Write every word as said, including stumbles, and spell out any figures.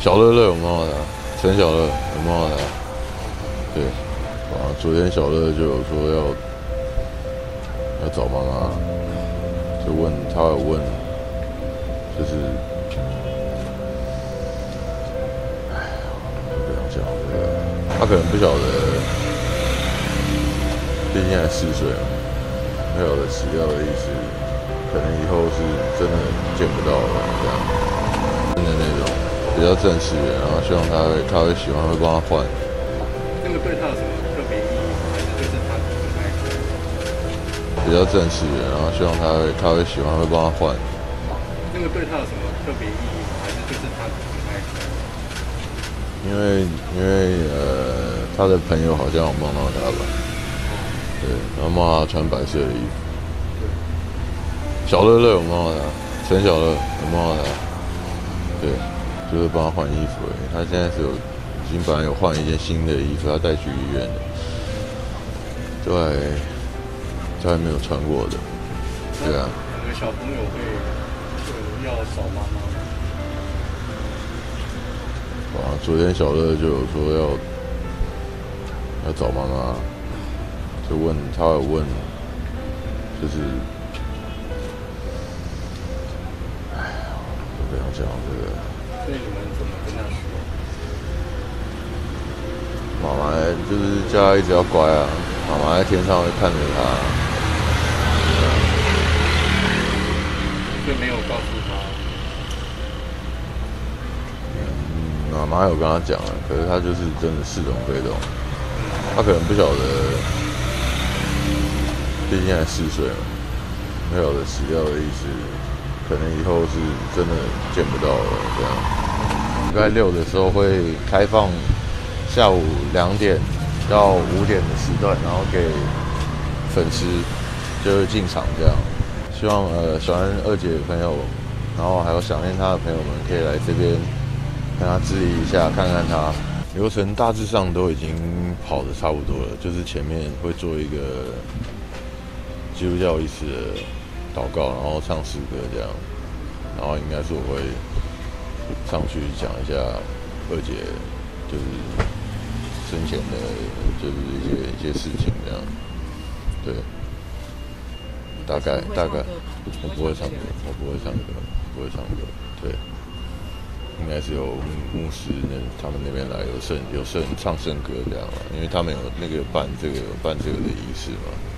小乐乐有没有来？陈小乐有没有来？对，啊，昨天小乐就有说要要找妈妈，就问他有问，就是，哎，我不想讲这个，他可能不晓得，毕竟才四岁嘛，不晓得死掉的意思，可能以后是真的见不到了这样，真的那种。比较正式的，然后希望他会他会喜欢，会帮他换。 那个对他有什么特别意义吗？还是就是他很爱？ 比较正式的，然后希望他会他会喜欢，会帮他换。 那个对他有什么特别意义吗？还是就是他很爱？ 因为因为呃，他的朋友好像有梦到他吧？对，然后梦到他穿白色的衣服。小乐乐有梦到他，陈小乐有梦到他。对。就是帮他换衣服而已，他现在是有已经本来有换一件新的衣服，他带去医院的，都还都还没有穿过的，对啊。 两个小朋友会会要找妈妈吗？ 啊，昨天小乐就有说要要找妈妈，就问他有问，就是，哎，我不想讲这个。 所以你们怎么跟他说？ 妈妈就是叫他一直要乖啊，妈妈在天上会看着他， 所以没有告诉他。 嗯，妈妈有跟他讲了，可是他就是真的似懂非懂，他可能不晓得，毕竟才四岁嘛，不晓得死掉的意思。可能以后是真的见不到了，这样。礼拜六的时候会开放下午两点到五点的时段，然后给粉丝就是进场这样。希望呃喜欢二姐的朋友，然后还有想念她的朋友们，可以来这边跟她致意一下，看看她。流程大致上都已经跑得差不多了，就是前面会做一个基督教仪式的祷告，然后唱诗歌这样，然后应该是我会上去讲一下二姐就是生前的，就是一些一些事情这样，对，大概大概我不会唱歌，我不会唱歌，不会唱歌，对，应该是由牧师那他们那边来有圣有圣唱圣歌这样嘛，因为他们有那个办这个办这个的仪式嘛。